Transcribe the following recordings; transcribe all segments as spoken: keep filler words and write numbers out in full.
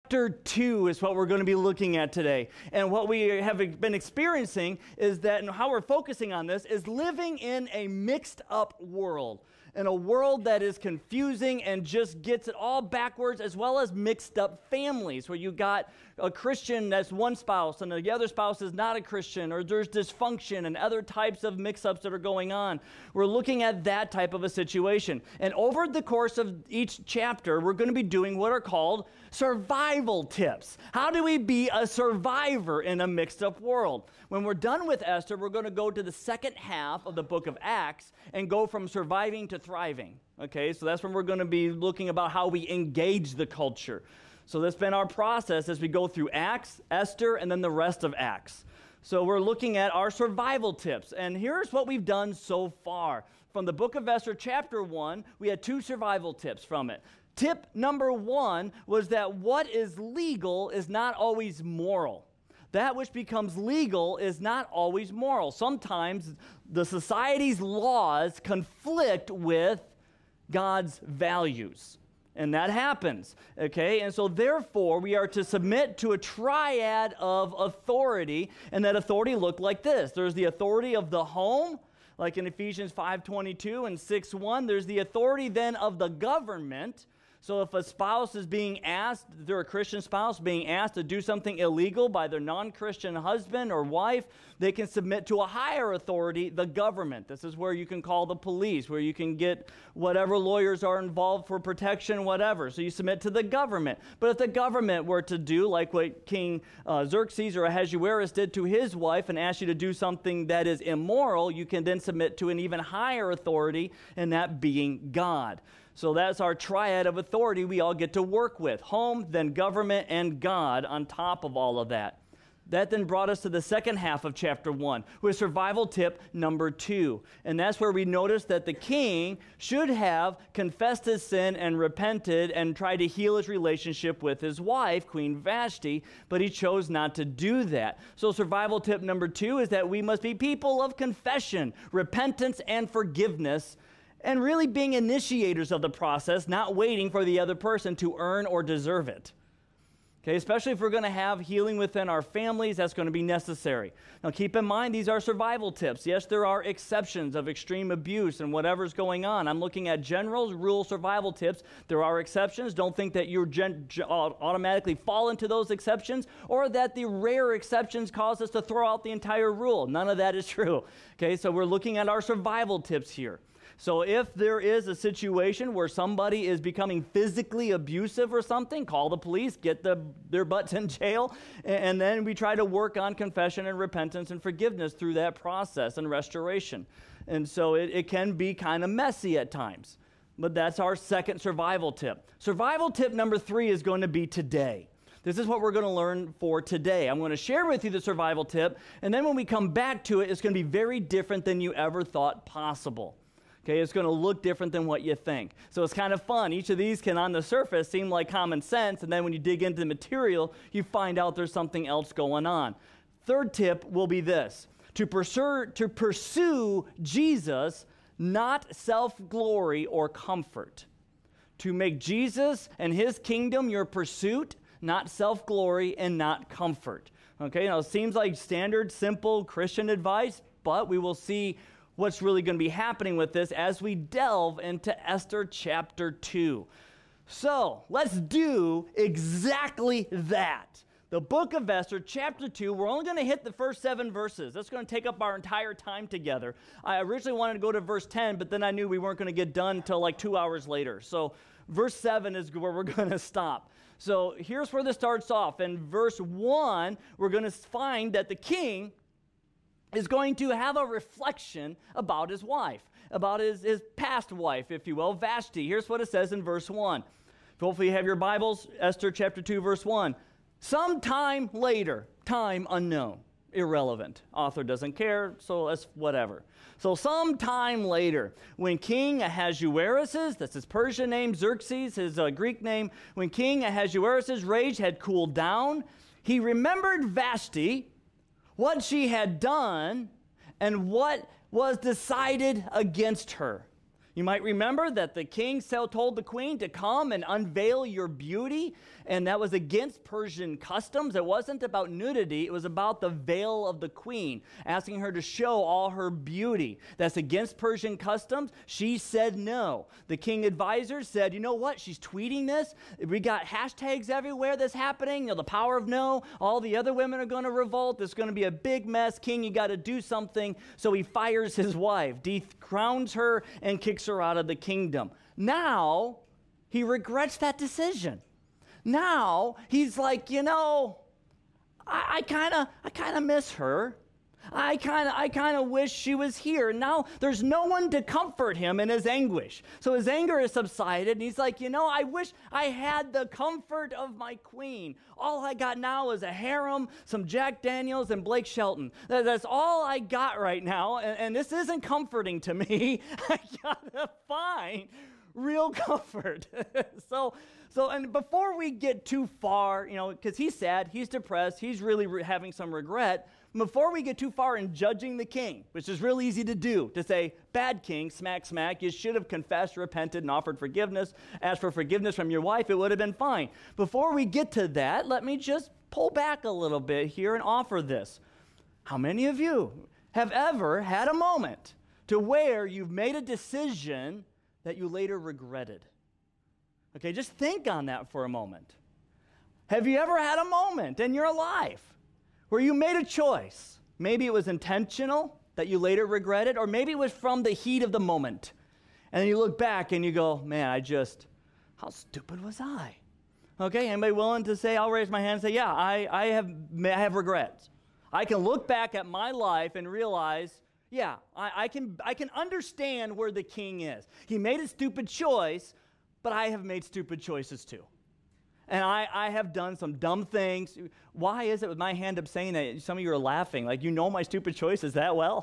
chapter two is what we're going to be looking at today. And what we have been experiencing is that, and how we're focusing on this, is living in a mixed up world. In a world that is confusing and just gets it all backwards, as well as mixed up families, where you got a Christian that's one spouse and the other spouse is not a Christian, or there's dysfunction and other types of mix-ups that are going on. We're looking at that type of a situation. And over the course of each chapter, we're going to be doing what are called survival tips. How do we be a survivor in a mixed up world? When we're done with Esther, we're going to go to the second half of the book of Acts and go from surviving to thriving. Okay, so that's when we're going to be looking about how we engage the culture. So that's been our process as we go through Acts, Esther, and then the rest of Acts. So we're looking at our survival tips. And here's what we've done so far. From the book of Esther, chapter one, we had two survival tips from it. Tip number one was that what is legal is not always moral. That which becomes legal is not always moral. Sometimes the society's laws conflict with God's values. And that happens, okay? And so therefore, we are to submit to a triad of authority, and that authority looked like this. There's the authority of the home, like in Ephesians five twenty-two and six one. There's the authority then of the government. So if a spouse is being asked, they're a Christian spouse, being asked to do something illegal by their non-Christian husband or wife, they can submit to a higher authority, the government. This is where you can call the police, where you can get whatever lawyers are involved for protection, whatever. So you submit to the government. But if the government were to do like what King uh, Xerxes or Ahasuerus did to his wife and ask you to do something that is immoral, you can then submit to an even higher authority, and that being God. So that's our triad of authority we all get to work with. Home, then government, and God on top of all of that. That then brought us to the second half of chapter one, with survival tip number two. And that's where we noticed that the king should have confessed his sin and repented and tried to heal his relationship with his wife, Queen Vashti, but he chose not to do that. So survival tip number two is that we must be people of confession, repentance, and forgiveness, and really being initiators of the process, not waiting for the other person to earn or deserve it. Okay, especially if we're going to have healing within our families, that's going to be necessary. Now keep in mind, these are survival tips. Yes, there are exceptions of extreme abuse and whatever's going on. I'm looking at general rule survival tips. There are exceptions. Don't think that you gen- automatically fall into those exceptions, or that the rare exceptions cause us to throw out the entire rule. None of that is true. Okay, so we're looking at our survival tips here. So if there is a situation where somebody is becoming physically abusive or something, call the police, get the, their butts in jail, and then we try to work on confession and repentance and forgiveness through that process and restoration. And so it, it can be kind of messy at times. But that's our second survival tip. Survival tip number three is going to be today. This is what we're going to learn for today. I'm going to share with you the survival tip, and then when we come back to it, it's going to be very different than you ever thought possible. Okay, it's going to look different than what you think. So it's kind of fun. Each of these can, on the surface, seem like common sense, and then when you dig into the material, you find out there's something else going on. Third tip will be this: to pursue, to pursue Jesus, not self-glory or comfort. To make Jesus and his kingdom your pursuit, not self-glory and not comfort. Okay, now it seems like standard, simple Christian advice, but we will see what's really going to be happening with this as we delve into Esther chapter two. So let's do exactly that. The book of Esther, chapter two, we're only going to hit the first seven verses. That's going to take up our entire time together. I originally wanted to go to verse ten, but then I knew we weren't going to get done until like two hours later. So verse seven is where we're going to stop. So here's where this starts off. In verse one, we're going to find that the king is going to have a reflection about his wife, about his, his past wife, if you will, Vashti. Here's what it says in verse one. Hopefully you have your Bibles, Esther chapter two, verse one. Sometime later, time unknown, irrelevant. Author doesn't care, so that's whatever. So sometime later, when King Ahasuerus, that's his Persian name, Xerxes, his uh, Greek name, when King Ahasuerus' rage had cooled down, he remembered Vashti, what she had done, and what was decided against her. You might remember that the king told the queen to come and unveil your beauty, and that was against Persian customs. It wasn't about nudity. It was about the veil of the queen, asking her to show all her beauty. That's against Persian customs. She said no. The king advisor said, you know what? She's tweeting this. We got hashtags everywhere that's happening. You know, the power of no. All the other women are going to revolt. There's going to be a big mess. King, you got to do something. So he fires his wife, decrowns her, and kicks her out of the kingdom. Now, he regrets that decision. Now, he's like, you know, I kind of I kind of miss her. I kind of I kind of wish she was here. Now, there's no one to comfort him in his anguish. So his anger has subsided, and he's like, you know, I wish I had the comfort of my queen. All I got now is a harem, some Jack Daniels, and Blake Shelton. That, that's all I got right now, and, and this isn't comforting to me. I gotta find real comfort. so, so, and before we get too far, you know, because he's sad, he's depressed, he's really re- having some regret. Before we get too far in judging the king, which is real easy to do, to say, bad king, smack, smack, you should have confessed, repented, and offered forgiveness. Asked for forgiveness from your wife, it would have been fine. Before we get to that, let me just pull back a little bit here and offer this. How many of you have ever had a moment to where you've made a decision that you later regretted? Okay, just think on that for a moment. Have you ever had a moment in your life where you made a choice? Maybe it was intentional that you later regretted, or maybe it was from the heat of the moment. And then you look back and you go, man, I just, how stupid was I? Okay, anybody willing to say, I'll raise my hand and say, yeah, I, I have I have regrets. I can look back at my life and realize, yeah, I, I can I can understand where the king is. He made a stupid choice, but I have made stupid choices too. And I, I have done some dumb things. Why is it with my hand up saying that some of you are laughing? Like, you know my stupid choices that well?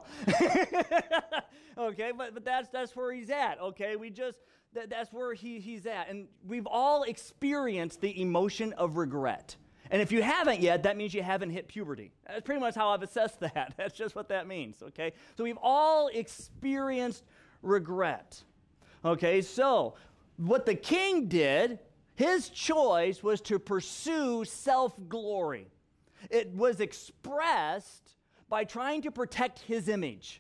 Okay, but, but that's that's where he's at, okay? We just, that, that's where he, he's at. And we've all experienced the emotion of regret. And if you haven't yet, that means you haven't hit puberty. That's pretty much how I've assessed that. That's just what that means, okay? So we've all experienced regret. Okay, so what the king did, his choice was to pursue self-glory. It was expressed by trying to protect his image.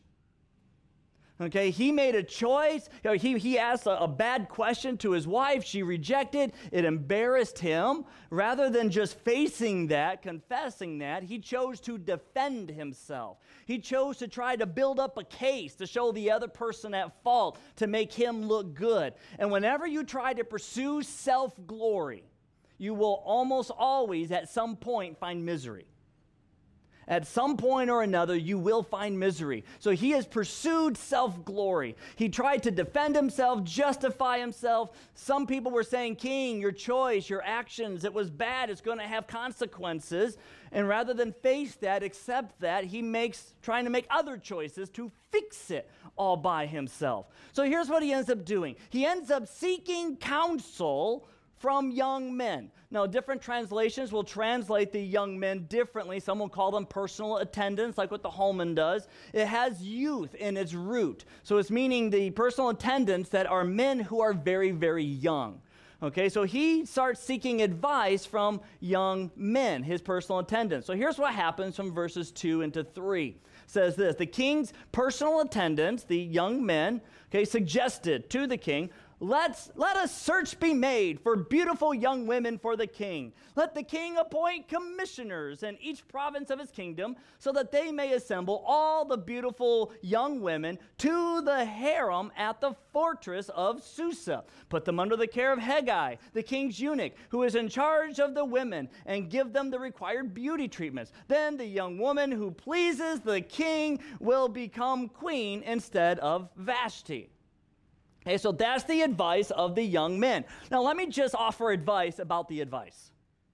Okay, he made a choice. You know, he, he asked a, a bad question to his wife. She rejected. It embarrassed him. Rather than just facing that, confessing that, he chose to defend himself. He chose to try to build up a case to show the other person at fault, to make him look good. And whenever you try to pursue self-glory, you will almost always at some point find misery. At some point or another, you will find misery. So he has pursued self-glory. He tried to defend himself, justify himself. Some people were saying, King, your choice, your actions, it was bad. It's going to have consequences. And rather than face that, accept that, he makes, trying to make other choices to fix it all by himself. So here's what he ends up doing. He ends up seeking counsel from young men. Now, different translations will translate the young men differently. Some will call them personal attendants, like what the Holman does. It has youth in its root. So it's meaning the personal attendants that are men who are very, very young. Okay, so he starts seeking advice from young men, his personal attendants. So here's what happens from verses two into three. It says this, the king's personal attendants, the young men, okay, suggested to the king, Let's, let a search be made for beautiful young women for the king. Let the king appoint commissioners in each province of his kingdom so that they may assemble all the beautiful young women to the harem at the fortress of Susa. Put them under the care of Haggai, the king's eunuch, who is in charge of the women, and give them the required beauty treatments. Then the young woman who pleases the king will become queen instead of Vashti. Okay, so that's the advice of the young men. Now, let me just offer advice about the advice.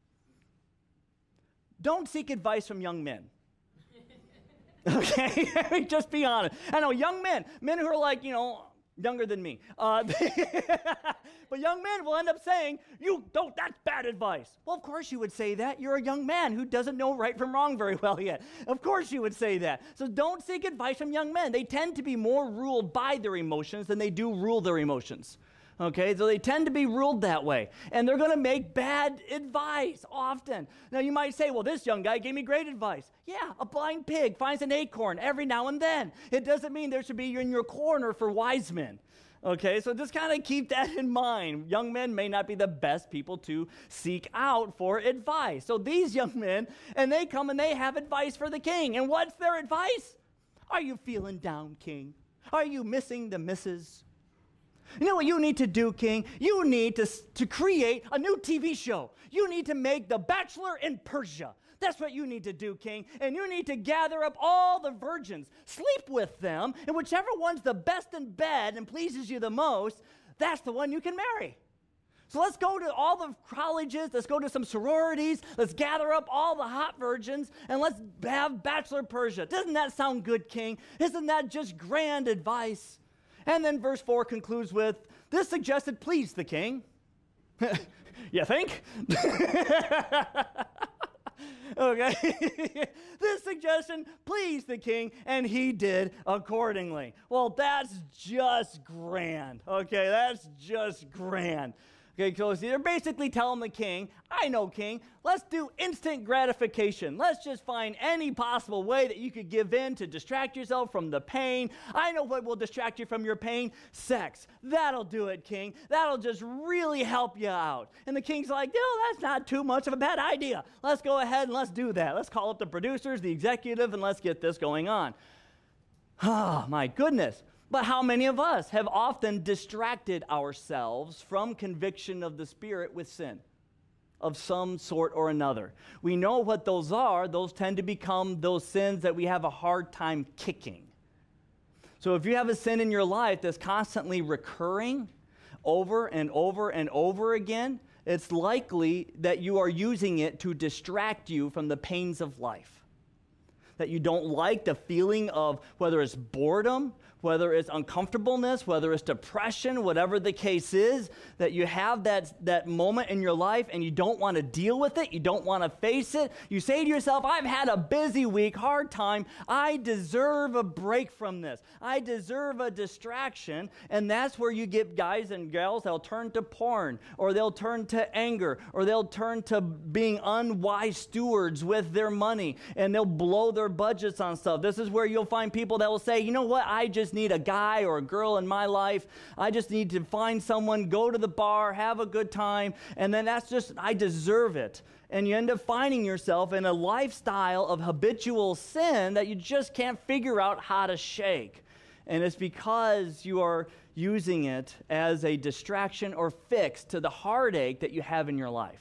Don't seek advice from young men. Okay? Just be honest. I know young men, men who are like, you know, Younger than me. Uh, but young men will end up saying, you don't, that's bad advice. Well, of course you would say that. You're a young man who doesn't know right from wrong very well yet. Of course you would say that. So don't seek advice from young men. They tend to be more ruled by their emotions than they do rule their emotions. Okay, so they tend to be ruled that way. And they're going to make bad advice often. Now you might say, well, this young guy gave me great advice. Yeah, a blind pig finds an acorn every now and then. It doesn't mean there should be in your corner for wise men. Okay, so just kind of keep that in mind. Young men may not be the best people to seek out for advice. So these young men, and they come and they have advice for the king. And what's their advice? Are you feeling down, king? Are you missing the missus? You know what you need to do, king? You need to, to create a new T V show. You need to make The Bachelor in Persia. That's what you need to do, king. And you need to gather up all the virgins, sleep with them, and whichever one's the best in bed and pleases you the most, that's the one you can marry. So let's go to all the colleges, let's go to some sororities, let's gather up all the hot virgins, and let's have Bachelor Persia. Doesn't that sound good, king? Isn't that just grand advice? And then verse four concludes with, this suggested pleased the king. You think? Okay. This suggestion pleased the king, and he did accordingly. Well, that's just grand. Okay, that's just grand. Okay, so they're basically telling the king, I know, king, let's do instant gratification. Let's just find any possible way that you could give in to distract yourself from the pain. I know what will distract you from your pain. Sex. That'll do it, king. That'll just really help you out. And the king's like, no, that's not too much of a bad idea. Let's go ahead and let's do that. Let's call up the producers, the executive, and let's get this going on. Oh, my goodness. But how many of us have often distracted ourselves from conviction of the Spirit with sin of some sort or another? We know what those are. Those tend to become those sins that we have a hard time kicking. So if you have a sin in your life that's constantly recurring over and over and over again, it's likely that you are using it to distract you from the pains of life. That you don't like the feeling of whether it's boredom, whether it's uncomfortableness, whether it's depression, whatever the case is, that you have that, that moment in your life and you don't want to deal with it, you don't want to face it. You say to yourself, I've had a busy week, hard time. I deserve a break from this. I deserve a distraction. And that's where you get guys and gals that'll turn to porn, or they'll turn to anger, or they'll turn to being unwise stewards with their money, and they'll blow their budgets on stuff. This is where you'll find people that will say, you know what, I just need a guy or a girl in my life. I just need to find someone, go to the bar, have a good time, and then that's just, I deserve it. And you end up finding yourself in a lifestyle of habitual sin that you just can't figure out how to shake. And it's because you are using it as a distraction or fix to the heartache that you have in your life.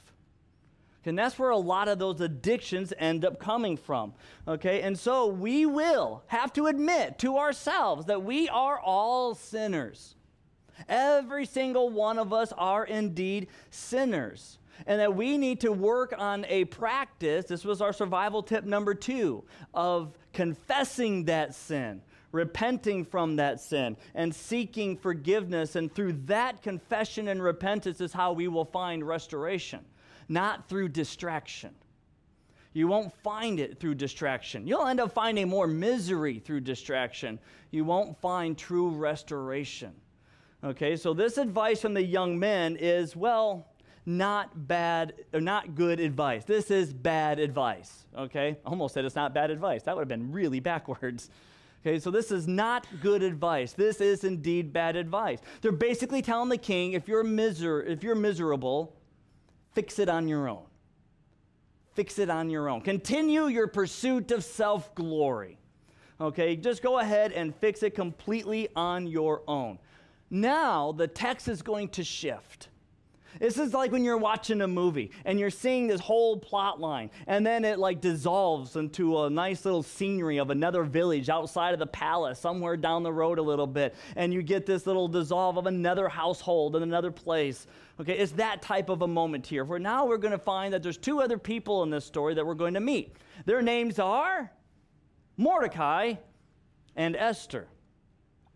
And that's where a lot of those addictions end up coming from, okay? And so we will have to admit to ourselves that we are all sinners. Every single one of us are indeed sinners. And that we need to work on a practice, this was our survival tip number two, of confessing that sin, repenting from that sin, and seeking forgiveness. And through that confession and repentance is how we will find restoration. Not through distraction. You won't find it through distraction. You'll end up finding more misery through distraction. You won't find true restoration. Okay, so this advice from the young men is, well, not bad, or not good advice. This is bad advice. Okay, I almost said it's not bad advice. That would have been really backwards. Okay, so this is not good advice. This is indeed bad advice. They're basically telling the king, if you're miser- if you're miserable, fix it on your own. Fix it on your own. Continue your pursuit of self-glory. Okay, just go ahead and fix it completely on your own. Now, the text is going to shift. This is like when you're watching a movie and you're seeing this whole plot line, and then it like dissolves into a nice little scenery of another village outside of the palace, somewhere down the road a little bit, and you get this little dissolve of another household in another place. Okay, it's that type of a moment here, where now we're going to find that there's two other people in this story that we're going to meet. Their names are Mordecai and Esther.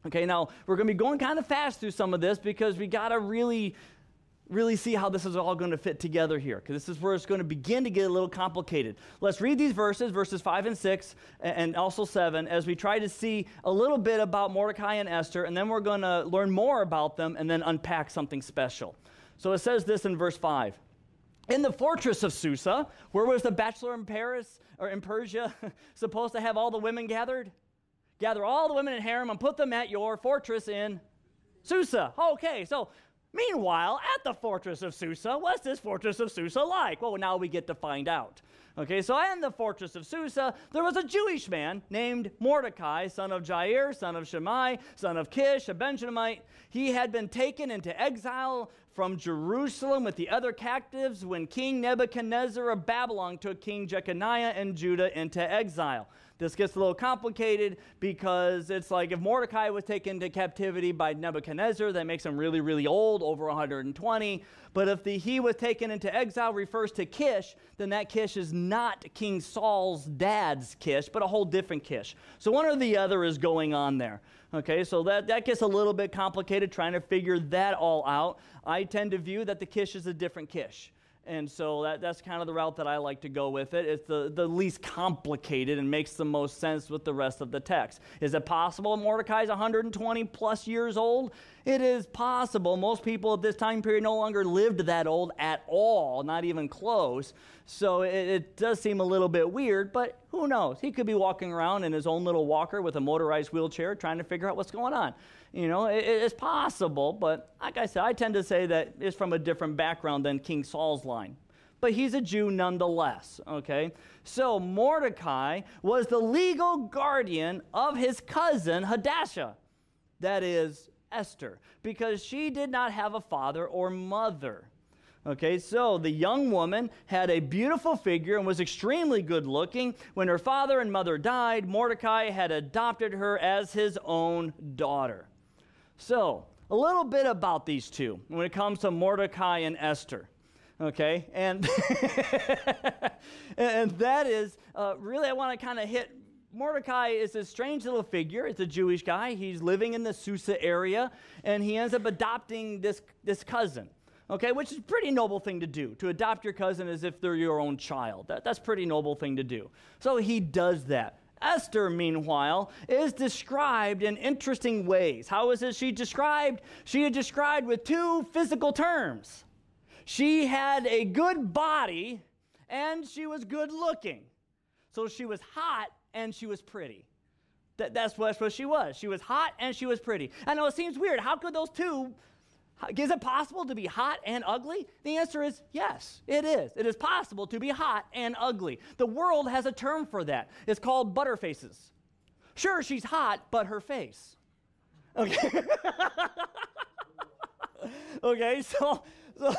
Okay, now we're going to be going kind of fast through some of this because we got to really, really see how this is all going to fit together here, because this is where it's going to begin to get a little complicated. Let's read these verses, verses five and six, and also seven, as we try to see a little bit about Mordecai and Esther, and then we're going to learn more about them and then unpack something special. So it says this in verse five. In the fortress of Susa, where was the bachelor in Paris, or in Persia, supposed to have all the women gathered? Gather all the women in harem and put them at your fortress in Susa. Okay, so meanwhile, at the fortress of Susa, what's this fortress of Susa like? Well, now we get to find out. Okay, so in the fortress of Susa, there was a Jewish man named Mordecai, son of Jair, son of Shimei, son of Kish, a Benjamite. He had been taken into exile from Jerusalem with the other captives when King Nebuchadnezzar of Babylon took King Jeconiah and Judah into exile. This gets a little complicated because it's like if Mordecai was taken into captivity by Nebuchadnezzar, that makes him really, really old, over one hundred twenty. But if the he was taken into exile refers to Kish, then that Kish is not King Saul's dad's Kish, but a whole different Kish. So one or the other is going on there. Okay, so that, that gets a little bit complicated trying to figure that all out. I tend to view that the Kish is a different Kish. And so that, that's kind of the route that I like to go with it. It's the, the least complicated and makes the most sense with the rest of the text. Is it possible Mordecai is one hundred twenty plus years old? It is possible. Most people at this time period no longer lived that old at all, not even close. So it, it does seem a little bit weird, but who knows? He could be walking around in his own little walker with a motorized wheelchair trying to figure out what's going on. You know, it, it's possible, but like I said, I tend to say that it's from a different background than King Saul's line. But he's a Jew nonetheless, okay? So Mordecai was the legal guardian of his cousin Hadassah, that is Esther, because she did not have a father or mother. Okay, so the young woman had a beautiful figure and was extremely good looking. When her father and mother died, Mordecai had adopted her as his own daughter. So, a little bit about these two when it comes to Mordecai and Esther. Okay, and, and that is, uh, really I want to kind of hit, Mordecai is a strange little figure. It's a Jewish guy. He's living in the Susa area, and he ends up adopting this, this cousin. Okay, which is a pretty noble thing to do, to adopt your cousin as if they're your own child. That, that's a pretty noble thing to do. So he does that. Esther, meanwhile, is described in interesting ways. How is it she described? She is described with two physical terms. She had a good body, and she was good looking. So she was hot, and she was pretty. That, that's, what, that's what she was. She was hot, and she was pretty. I know it seems weird. How could those two... Is it possible to be hot and ugly? The answer is yes, it is. It is possible to be hot and ugly. The world has a term for that. It's called butterfaces. Sure, she's hot, but her face. Okay. Okay, so... so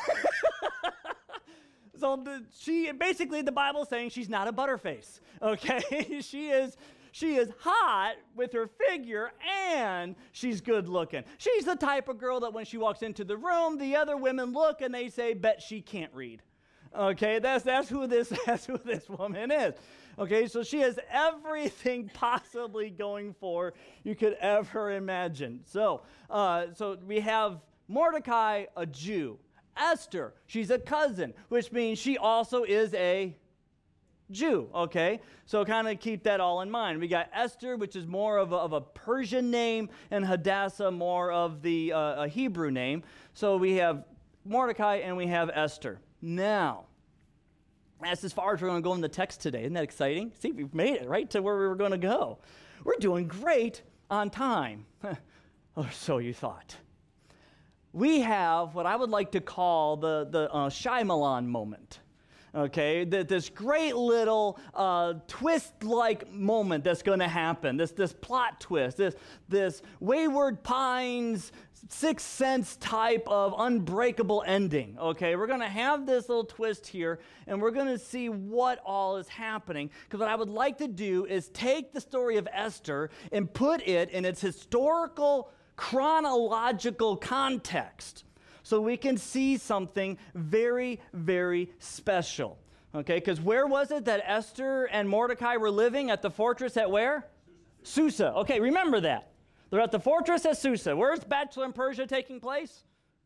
So the, she basically the Bible is saying she's not a butterface. Okay, she is she is hot with her figure and she's good looking. She's the type of girl that when she walks into the room, the other women look and they say, "Bet she can't read." Okay, that's that's who this that's who this woman is. Okay, so she has everything possibly going for you could ever imagine. So, uh, so we have Mordecai, a Jew. Esther, she's a cousin, which means she also is a Jew, okay? So kind of keep that all in mind. We got Esther, which is more of a, of a Persian name, and Hadassah, more of the uh, a Hebrew name. So we have Mordecai and we have Esther. Now, that's as far as we're going to go in the text today. Isn't that exciting? See, we've made it right to where we were going to go. We're doing great on time. Or so you thought. We have what I would like to call the, the uh, Shyamalan moment, okay? The, this great little uh, twist-like moment that's going to happen, this, this plot twist, this, this Wayward Pines, Sixth Sense type of unbreakable ending, okay? We're going to have this little twist here, and we're going to see what all is happening, because what I would like to do is take the story of Esther and put it in its historical chronological context so we can see something very, very special. Okay, because where was it that Esther and Mordecai were living? At the fortress at where? Susa. Susa. Okay, remember that. They're at the fortress at Susa. Where's Bachelor in Persia taking place?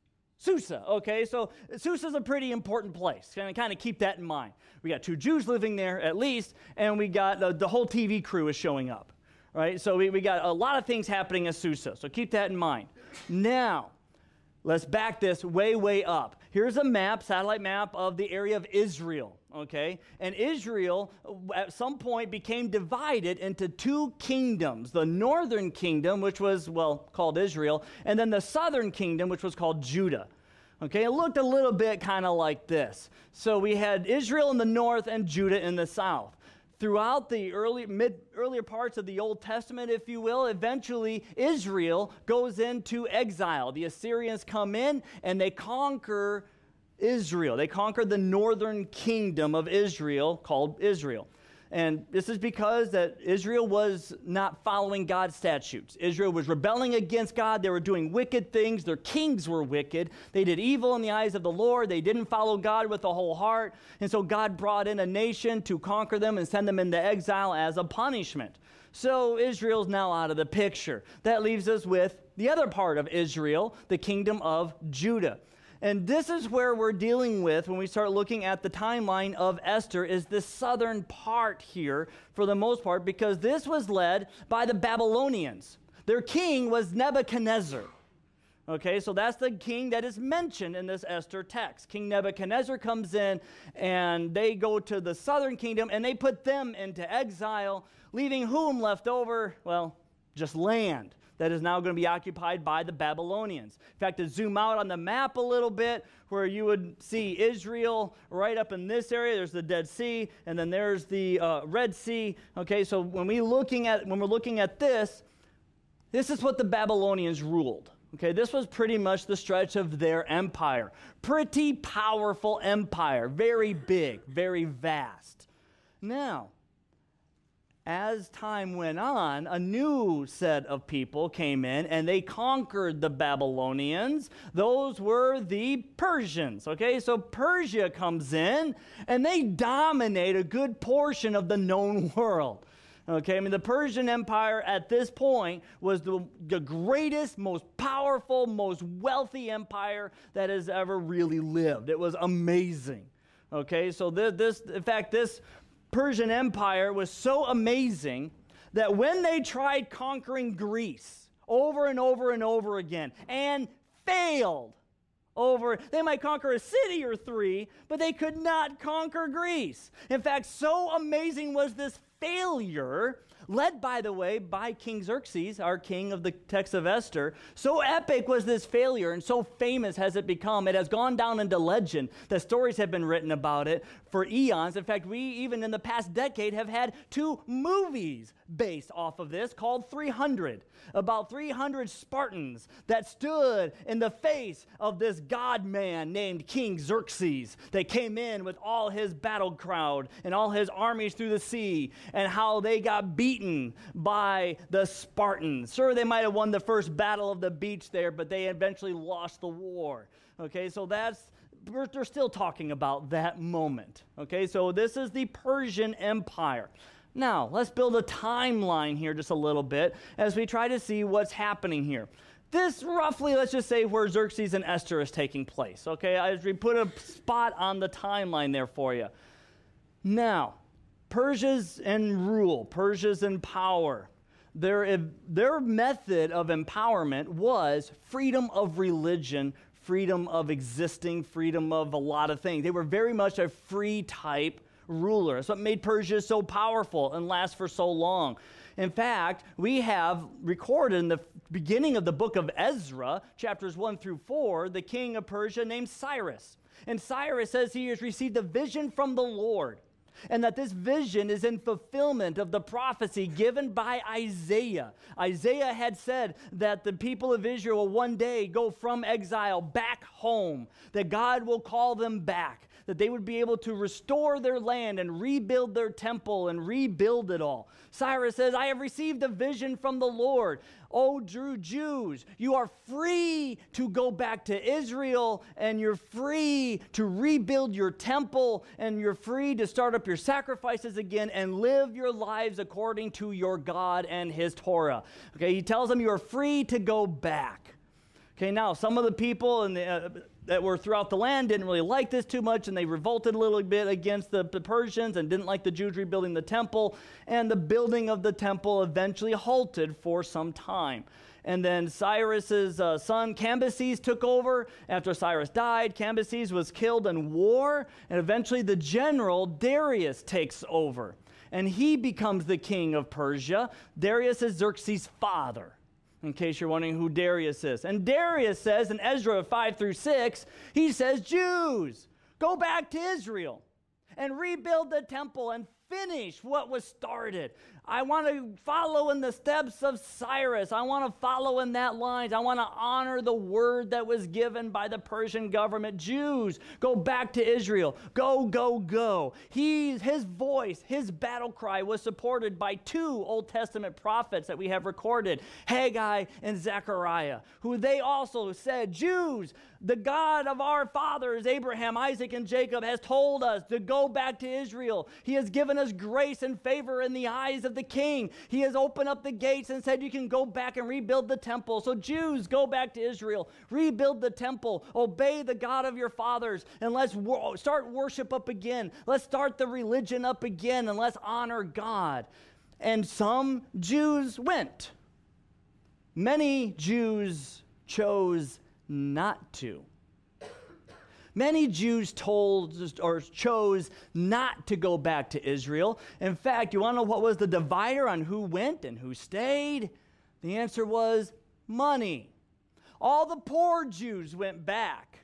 Susa, okay? So Susa's a pretty important place. Kind of keep that in mind. We got two Jews living there at least, and we got uh, the whole T V crew is showing up, right? So we, we got a lot of things happening at Susa, so keep that in mind. Now, let's back this way, way up. Here's a map, satellite map of the area of Israel, okay? And Israel, at some point, became divided into two kingdoms. The northern kingdom, which was, well, called Israel, and then the southern kingdom, which was called Judah. Okay, it looked a little bit kind of like this. So we had Israel in the north and Judah in the south. Throughout the early, mid, earlier parts of the Old Testament, if you will, eventually Israel goes into exile. The Assyrians come in and they conquer Israel. They conquer the northern kingdom of Israel called Israel. And this is because that Israel was not following God's statutes. Israel was rebelling against God. They were doing wicked things. Their kings were wicked. They did evil in the eyes of the Lord. They didn't follow God with a whole heart. And so God brought in a nation to conquer them and send them into exile as a punishment. So Israel's now out of the picture. That leaves us with the other part of Israel, the kingdom of Judah. And this is where we're dealing with when we start looking at the timeline of Esther, is the southern part here for the most part, because this was led by the Babylonians. Their king was Nebuchadnezzar. Okay, so that's the king that is mentioned in this Esther text. King Nebuchadnezzar comes in and they go to the southern kingdom and they put them into exile, leaving whom left over? Well, just land that is now going to be occupied by the Babylonians. In fact, to zoom out on the map a little bit, where you would see Israel right up in this area, there's the Dead Sea, and then there's the uh, Red Sea. Okay, so when we looking at when we're looking at this, this is what the Babylonians ruled. Okay, this was pretty much the stretch of their empire. Pretty powerful empire, very big, very vast. Now, as time went on, a new set of people came in and they conquered the Babylonians. Those were the Persians. Okay, so Persia comes in and they dominate a good portion of the known world. Okay, I mean, the Persian Empire at this point was the, the greatest, most powerful, most wealthy empire that has ever really lived. It was amazing. Okay, so this, this in fact, this Persian Empire was so amazing that when they tried conquering Greece over and over and over again and failed over, they might conquer a city or three, but they could not conquer Greece. In fact, so amazing was this failure, led, by the way, by King Xerxes, our king of the text of Esther. So epic was this failure and so famous has it become. It has gone down into legend. The stories have been written about it for eons. In fact, we even in the past decade have had two movies based off of this called three hundred, about three hundred Spartans that stood in the face of this god man named King Xerxes that came in with all his battle crowd and all his armies through the sea, and how they got beaten by the Spartans. Sure, they might have won the first battle of the beach there, but they eventually lost the war. Okay, so that's, we're, they're still talking about that moment. Okay, so this is the Persian Empire. Now, let's build a timeline here just a little bit as we try to see what's happening here. This roughly, let's just say, where Xerxes and Esther is taking place. Okay, as we put a spot on the timeline there for you. Now, Persia's in rule, Persia's in power. Their, their method of empowerment was freedom of religion, freedom of existing, freedom of a lot of things. They were very much a free type ruler. That's what made Persia so powerful and last for so long. In fact, we have recorded in the beginning of the book of Ezra, chapters one through four, the king of Persia named Cyrus. And Cyrus says he has received a vision from the Lord, and that this vision is in fulfillment of the prophecy given by Isaiah. Isaiah had said that the people of Israel will one day go from exile back home, that God will call them back, that they would be able to restore their land and rebuild their temple and rebuild it all. Cyrus says, I have received a vision from the Lord. O Jews, you are free to go back to Israel, and you're free to rebuild your temple, and you're free to start up your sacrifices again and live your lives according to your God and his Torah. Okay, he tells them you are free to go back. Okay, now some of the people in the, uh, that were throughout the land didn't really like this too much, and they revolted a little bit against the, the Persians and didn't like the Jews rebuilding the temple, and the building of the temple eventually halted for some time. And then Cyrus's uh, son Cambyses took over. After Cyrus died, Cambyses was killed in war, and eventually the general Darius takes over, and he becomes the king of Persia. Darius is Xerxes' father, in case you're wondering who Darius is. And Darius says in Ezra five through six, he says, Jews, go back to Israel and rebuild the temple and finish what was started. I want to follow in the steps of Cyrus. I want to follow in that line. I want to honor the word that was given by the Persian government. Jews, go back to Israel. Go, go, go. He, his voice, his battle cry was supported by two Old Testament prophets that we have recorded, Haggai and Zechariah, who they also said, Jews, the God of our fathers, Abraham, Isaac, and Jacob, has told us to go back to Israel. He has given us grace and favor in the eyes of the king. He has opened up the gates and said you can go back and rebuild the temple. So Jews, go back to Israel, rebuild the temple, obey the God of your fathers, and let's wo- start worship up again. Let's start the religion up again, and let's honor God. And some Jews went. Many Jews chose not to. Many Jews told or chose not to go back to Israel. In fact, you want to know what was the divider on who went and who stayed? The answer was money. All the poor Jews went back.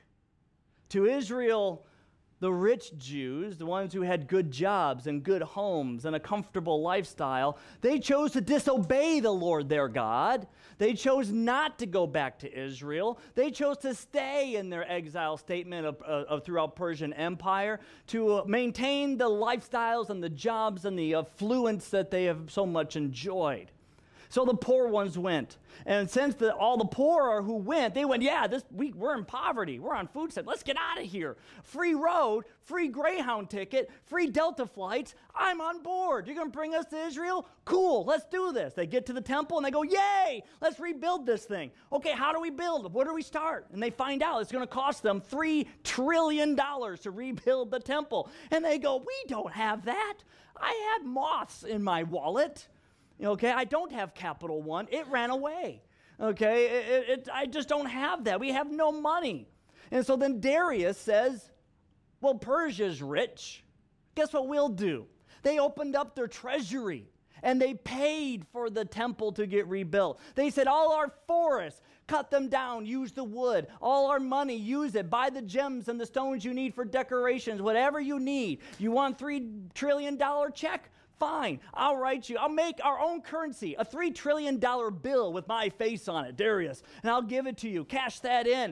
To Israel, the rich Jews, the ones who had good jobs and good homes and a comfortable lifestyle, they chose to disobey the Lord their God. They chose not to go back to Israel. They chose to stay in their exile statement of, of, of throughout Persian Empire, to uh, maintain the lifestyles and the jobs and the affluence that they have so much enjoyed. So the poor ones went. And since the, all the poor are who went, they went, yeah, this we, we're in poverty. We're on food stamps. Let's get out of here. Free road, free Greyhound ticket, free Delta flights. I'm on board. You're going to bring us to Israel? Cool, let's do this. They get to the temple and they go, yay, let's rebuild this thing. Okay, how do we build? Where do we start? And they find out it's going to cost them three trillion dollars to rebuild the temple. And they go, we don't have that. I had moths in my wallet. Okay, I don't have Capital One. It ran away. Okay, it, it, I just don't have that. We have no money. And so then Darius says, well, Persia's rich. Guess what we'll do? They opened up their treasury and they paid for the temple to get rebuilt. They said, all our forests, cut them down, use the wood. All our money, use it. Buy the gems and the stones you need for decorations, whatever you need. You want three trillion dollars check? Fine, I'll write you. I'll make our own currency, a three trillion dollars bill with my face on it, Darius, and I'll give it to you. Cash that in.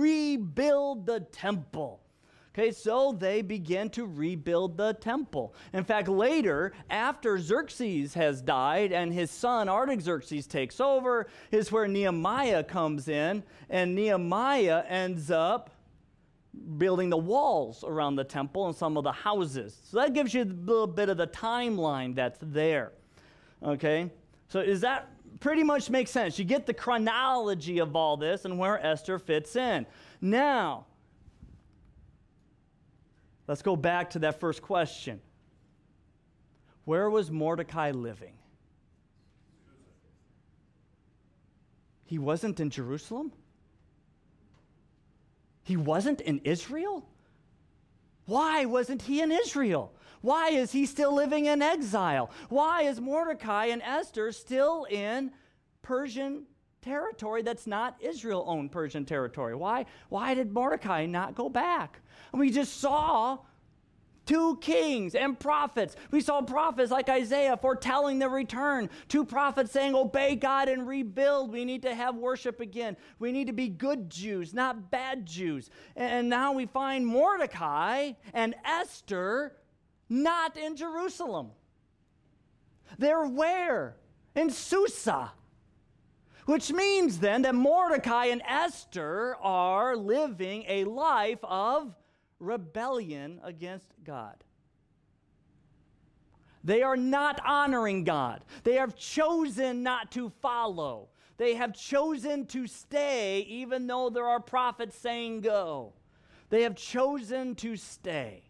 Rebuild the temple. Okay, so they begin to rebuild the temple. In fact, later, after Xerxes has died and his son Artaxerxes takes over, is where Nehemiah comes in, and Nehemiah ends up building the walls around the temple and some of the houses. So that gives you a little bit of the timeline that's there. Okay? So does that pretty much make sense? You get the chronology of all this and where Esther fits in. Now, let's go back to that first question. Where was Mordecai living? He wasn't in Jerusalem? He wasn't in Israel? Why wasn't he in Israel? Why is he still living in exile? Why is Mordecai and Esther still in Persian territory that's not Israel-owned Persian territory? Why, why did Mordecai not go back? And we just saw Two kings and prophets. We saw prophets like Isaiah foretelling the return. Two prophets saying, obey God and rebuild. We need to have worship again. We need to be good Jews, not bad Jews. And now we find Mordecai and Esther not in Jerusalem. They're where? In Susa. Which means then that Mordecai and Esther are living a life of rebellion against God. They are not honoring God. They have chosen not to follow. They have chosen to stay even though there are prophets saying go. They have chosen to stay.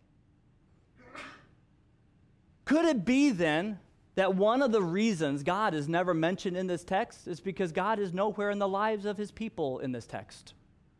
Could it be then that one of the reasons God is never mentioned in this text is because God is nowhere in the lives of his people in this text?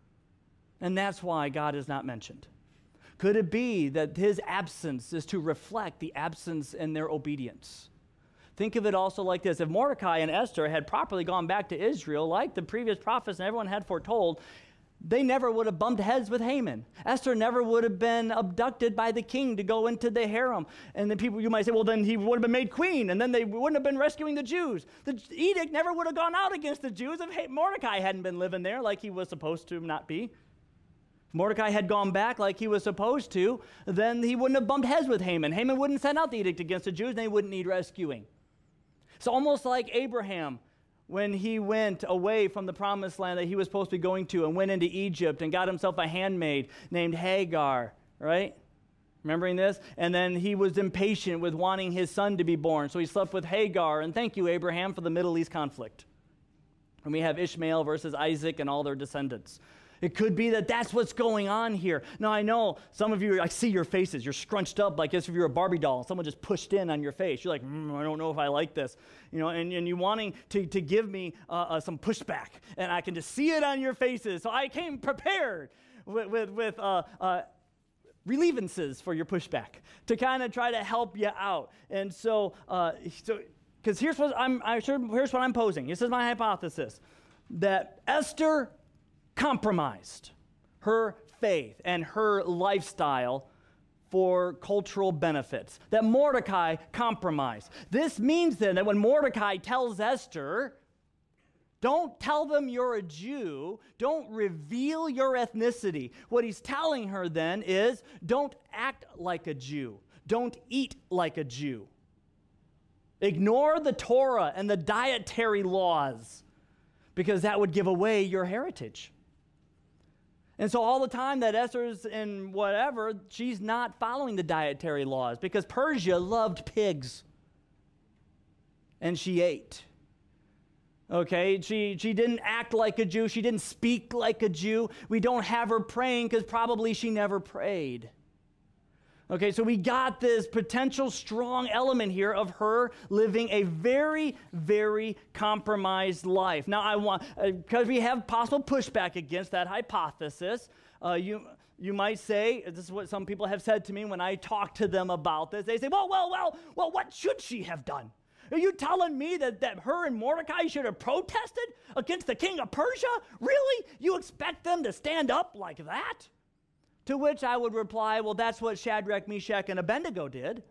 And that's why God is not mentioned. Could it be that his absence is to reflect the absence in their obedience? Think of it also like this. If Mordecai and Esther had properly gone back to Israel, like the previous prophets and everyone had foretold, they never would have bumped heads with Haman. Esther never would have been abducted by the king to go into the harem. And then people, you might say, well, then he would have been made queen, and then they wouldn't have been rescuing the Jews. The edict never would have gone out against the Jews if Mordecai hadn't been living there like he was supposed to not be. If Mordecai had gone back like he was supposed to, then he wouldn't have bumped heads with Haman. Haman wouldn't send out the edict against the Jews, and they wouldn't need rescuing. It's almost like Abraham when he went away from the promised land that he was supposed to be going to and went into Egypt and got himself a handmaid named Hagar, right? Remembering this? And then he was impatient with wanting his son to be born, so he slept with Hagar. And thank you, Abraham, for the Middle East conflict. And we have Ishmael versus Isaac and all their descendants. It could be that that's what's going on here. Now, I know some of you, I see your faces. You're scrunched up like as if you're a Barbie doll and someone just pushed in on your face. You're like, mm, I don't know if I like this. You know, and, and you wanting to, to give me uh, uh, some pushback. And I can just see it on your faces. So I came prepared with, with, with uh, uh, relievances for your pushback to kind of try to help you out. And so, uh, so because here's what I'm, I sure, here's what I'm posing. This is my hypothesis, that Esther compromised her faith and her lifestyle for cultural benefits. That Mordecai compromised. This means then that when Mordecai tells Esther, don't tell them you're a Jew, don't reveal your ethnicity. What he's telling her then is, don't act like a Jew. Don't eat like a Jew. Ignore the Torah and the dietary laws, because that would give away your heritage. And so all the time that Esther's in whatever, she's not following the dietary laws because Persia loved pigs. And she ate. Okay, she, she didn't act like a Jew. She didn't speak like a Jew. We don't have her praying because probably she never prayed. Okay, so we got this potential strong element here of her living a very, very compromised life. Now, I want, because uh, we have possible pushback against that hypothesis, uh, you you might say, this is what some people have said to me when I talk to them about this. They say, well, well, well, well, what should she have done? Are you telling me that, that her and Mordecai should have protested against the king of Persia? Really? You expect them to stand up like that? To which I would reply, well, that's what Shadrach, Meshach, and Abednego did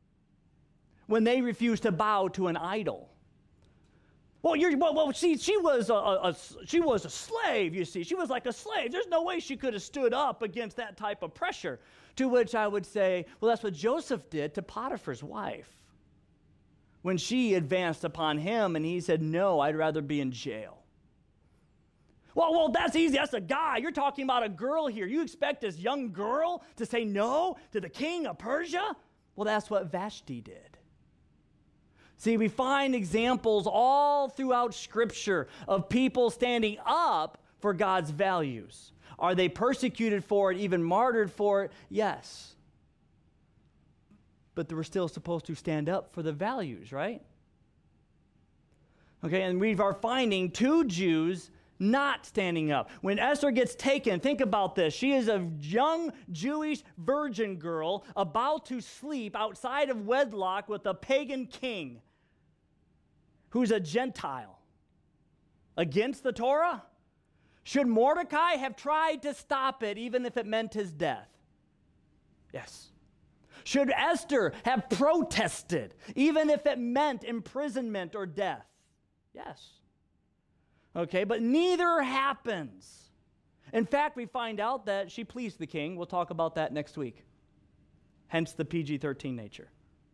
when they refused to bow to an idol. Well, you're, well, well see, she was a, a, a, she was a slave, you see. She was like a slave. There's no way she could have stood up against that type of pressure. To which I would say, well, that's what Joseph did to Potiphar's wife when she advanced upon him and he said, no, I'd rather be in jail. Well, well, that's easy. That's a guy. You're talking about a girl here. You expect this young girl to say no to the king of Persia? Well, that's what Vashti did. See, we find examples all throughout Scripture of people standing up for God's values. Are they persecuted for it, even martyred for it? Yes. But they were still supposed to stand up for the values, right? Okay, and we are finding two Jews not standing up. When Esther gets taken, think about this. She is a young Jewish virgin girl about to sleep outside of wedlock with a pagan king who's a Gentile against the Torah. Should Mordecai have tried to stop it even if it meant his death? Yes. Should Esther have protested, even if it meant imprisonment or death? Yes. Okay, but neither happens. In fact, we find out that she pleased the king. We'll talk about that next week. Hence the P G thirteen nature.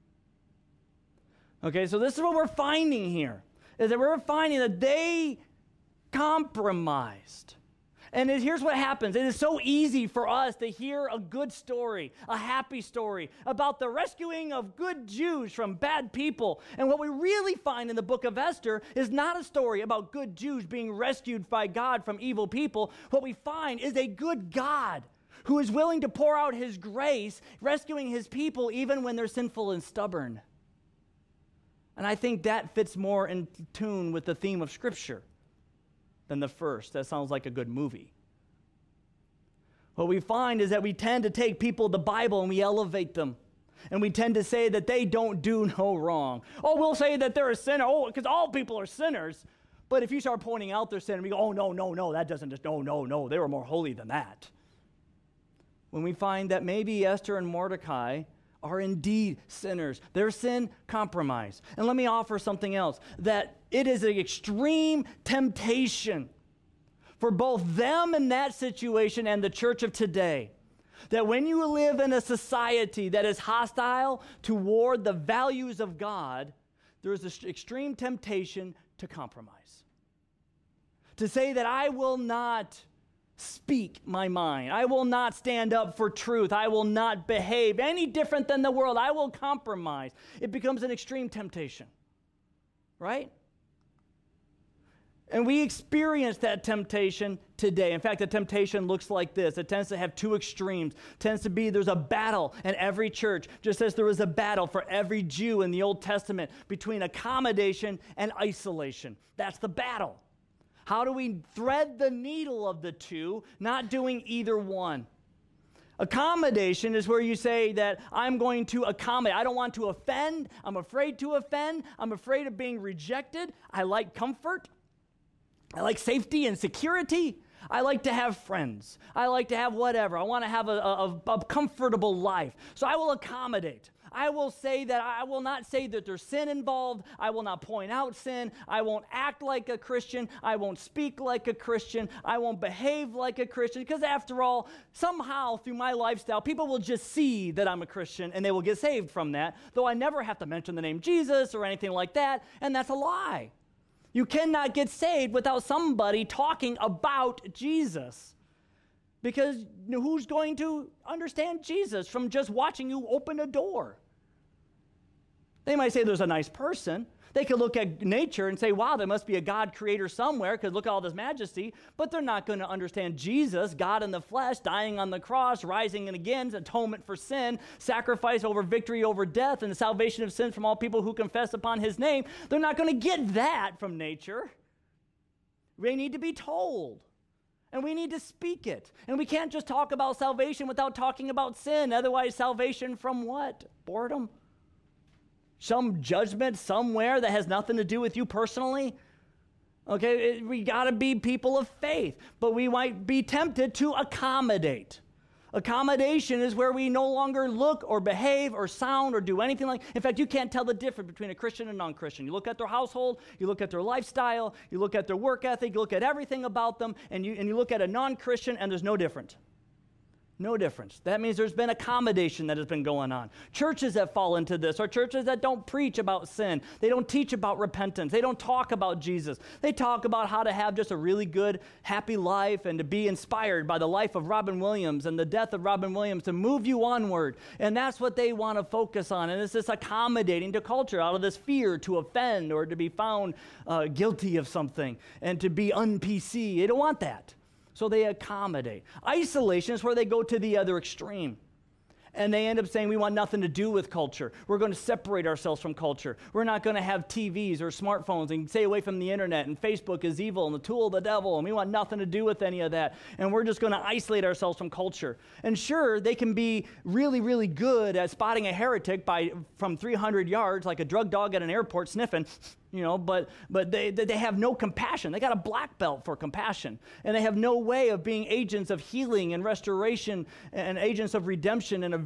Okay, so this is what we're finding here, is that we're finding that they compromised. And it, here's what happens. It is so easy for us to hear a good story, a happy story about the rescuing of good Jews from bad people. And what we really find in the book of Esther is not a story about good Jews being rescued by God from evil people. What we find is a good God who is willing to pour out his grace, rescuing his people even when they're sinful and stubborn. And I think that fits more in tune with the theme of Scripture than the first. That sounds like a good movie. What we find is that we tend to take people of the Bible and we elevate them. And we tend to say that they don't do no wrong. Oh, we'll say that they're a sinner. Oh, because all people are sinners. But if you start pointing out their sin, we go, oh, no, no, no, that doesn't just, no, no, no, they were more holy than that. When we find that maybe Esther and Mordecai are indeed sinners. Their sin compromise. And let me offer something else, that it is an extreme temptation for both them in that situation and the church of today, that when you live in a society that is hostile toward the values of God, there is an extreme temptation to compromise. To say that I will not speak my mind. I will not stand up for truth. I will not behave any different than the world. I will compromise. It becomes an extreme temptation, right? And we experience that temptation today. In fact, the temptation looks like this. It tends to have two extremes. It tends to be there's a battle in every church, just as there was a battle for every Jew in the Old Testament between accommodation and isolation. That's the battle. How do we thread the needle of the two, not doing either one? Accommodation is where you say that I'm going to accommodate. I don't want to offend. I'm afraid to offend. I'm afraid of being rejected. I like comfort. I like safety and security. I like to have friends. I like to have whatever. I want to have a, a, a comfortable life. So I will accommodate. I will say that I will not say that there's sin involved. I will not point out sin. I won't act like a Christian. I won't speak like a Christian. I won't behave like a Christian. Because after all, somehow through my lifestyle, people will just see that I'm a Christian and they will get saved from that, though I never have to mention the name Jesus or anything like that, and that's a lie. You cannot get saved without somebody talking about Jesus. Because who's going to understand Jesus from just watching you open a door? They might say there's a nice person. They could look at nature and say, wow, there must be a God creator somewhere because look at all this majesty. But they're not going to understand Jesus, God in the flesh, dying on the cross, rising again, atonement for sin, sacrifice over victory over death, and the salvation of sins from all people who confess upon his name. They're not going to get that from nature. They need to be told. And we need to speak it. And we can't just talk about salvation without talking about sin. Otherwise, salvation from what? Boredom? Some judgment somewhere that has nothing to do with you personally? Okay, it, we got to be people of faith. But we might be tempted to accommodate. Accommodation is where we no longer look or behave or sound or do anything like. In fact, you can't tell the difference between a Christian and non-Christian. You look at their household, you look at their lifestyle, you look at their work ethic, you look at everything about them, and you, and you look at a non-Christian, and there's no difference. No difference. That means there's been accommodation that has been going on. Churches that fall into this are churches that don't preach about sin. They don't teach about repentance. They don't talk about Jesus. They talk about how to have just a really good, happy life and to be inspired by the life of Robin Williams and the death of Robin Williams to move you onward. And that's what they want to focus on. And it's this accommodating to culture out of this fear to offend or to be found uh, guilty of something and to be un-P C. They don't want that. So they accommodate. Isolation is where they go to the other extreme. And they end up saying, we want nothing to do with culture. We're going to separate ourselves from culture. We're not going to have T Vs or smartphones and stay away from the internet. And Facebook is evil and the tool of the devil. And we want nothing to do with any of that. And we're just going to isolate ourselves from culture. And sure, they can be really, really good at spotting a heretic by from three hundred yards, like a drug dog at an airport sniffing. You know, but but they they have no compassion. They got a black belt for compassion. And they have no way of being agents of healing and restoration and agents of redemption in a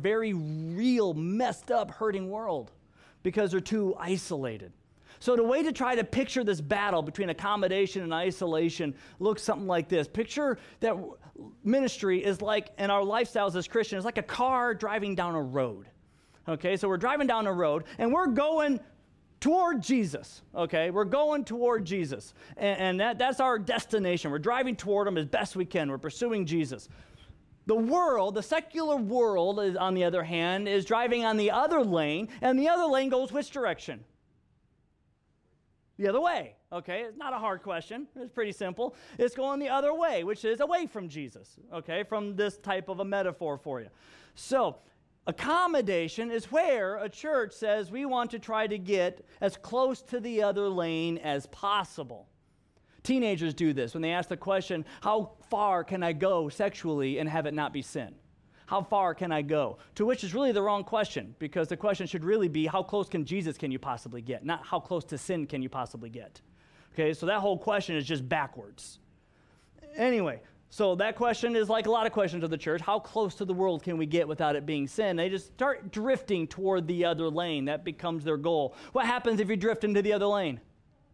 very real, messed up, hurting world because they're too isolated. So the way to try to picture this battle between accommodation and isolation looks something like this. Picture that ministry is like, and our lifestyles as Christians, is like a car driving down a road. Okay, so we're driving down a road, and we're going toward Jesus, okay? We're going toward Jesus, and, and that, that's our destination. We're driving toward him as best we can. We're pursuing Jesus. The world, the secular world, is, on the other hand, is driving on the other lane, and the other lane goes which direction? The other way, okay? It's not a hard question. It's pretty simple. It's going the other way, which is away from Jesus, okay? From this type of a metaphor for you. So, accommodation is where a church says we want to try to get as close to the other lane as possible. Teenagers do this when they ask the question, how far can I go sexually and have it not be sin? How far can I go? To which is really the wrong question, because the question should really be, how close can Jesus can you possibly get? Not how close to sin can you possibly get? Okay, so that whole question is just backwards. Anyway, so that question is like a lot of questions of the church. How close to the world can we get without it being sin? They just start drifting toward the other lane. That becomes their goal. What happens if you drift into the other lane?